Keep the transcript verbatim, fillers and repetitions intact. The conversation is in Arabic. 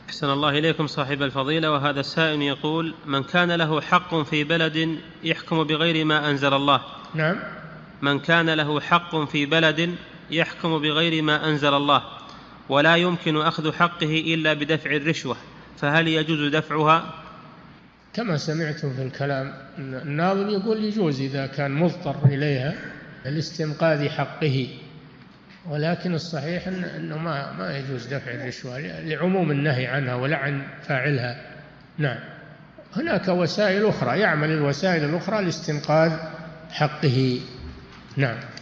أحسن الله إليكم صاحب الفضيلة. وهذا السائل يقول: من كان له حق في بلد يحكم بغير ما أنزل الله. نعم. من كان له حق في بلد يحكم بغير ما أنزل الله ولا يمكن أخذ حقه إلا بدفع الرشوة، فهل يجوز دفعها؟ كما سمعتم في الكلام، الناظم يقول يجوز إذا كان مضطر إليها لاستنقاذ حقه، ولكن الصحيح أنه ما ما يجوز دفع الرشوة لعموم النهي عنها ولعن فاعلها. نعم. هناك وسائل أخرى، يعمل الوسائل الأخرى لاستنقاذ حقه. نعم.